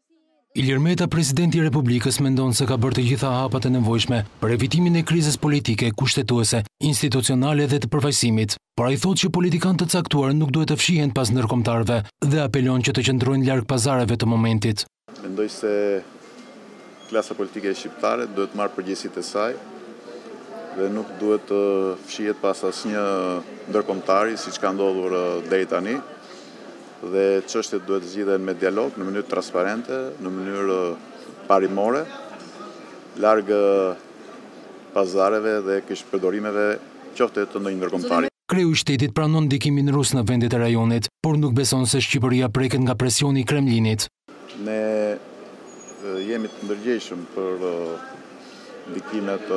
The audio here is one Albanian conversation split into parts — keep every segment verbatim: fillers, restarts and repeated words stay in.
Ilir Meta, presidenti i Republikës, mendon se ka bërë të gjitha hapat e nevojshme për evitimin e krizës politike, kushtetuese, institucionale dhe të përfaqësimit, por ai thotë që politikanë të caktuar nuk duhet të fshihen pas ndërkombëtarëve dhe apelon që të qëndrojnë larg pazareve të momentit. Mendoj se klasa politike shqiptare duhet të marrë përgjegjësitë e saj dhe nuk duhet të fshihet pas asnjë ndërkombëtari, siç ka ndodhur deri tani. Dhe çështjet duhet zgjidhen me dialog, në mënyrë transparente, në mënyrë parimore, larg pazareve dhe kishpërdorimeve, qoftë të ndonjë ndërkombëtari. Kreu i shtetit pranon ndikimin rus në vendet e rajonit, por nuk beson se Shqipëria preket nga presioni i Kremlinit. Ne jemi të ndërgjegjshëm për ndikimet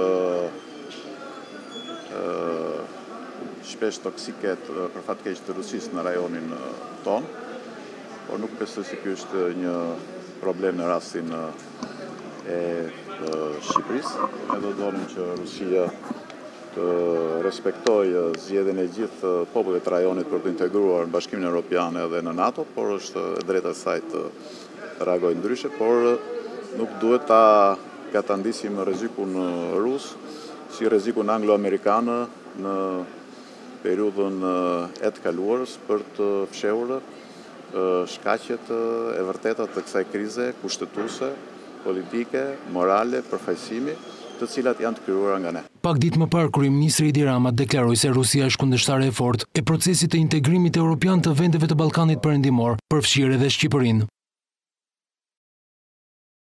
shpesh toksiket për fat keq të Rusisë në rajonin ton, por nuk besoj se ky është një problem në rastin e Shqipërisë. Ne do donim që Rusia të respektojë zgjedhjen e gjithë popujve të rajonit për të integruar në Bashkimin Evropian edhe në NATO, por është e drejta e saj të reagojë ndryshe, por nuk duhet ta gatandisim rrezikun rus si rrezikun anglo-amerikan në periudhën e të kaluarës për të fshehur shkaqet e vërteta të kësaj krize kushtetuese, politike, morale, përfaqësimi, të cilat janë të krijuara nga ne. Pak ditë më parë, kryeministri Edi Rama deklaroi se Rusia është kundërshtare e fortë e procesit të integrimit evropian të vendeve të Ballkanit Perëndimor, përfshirë edhe Shqipërinë.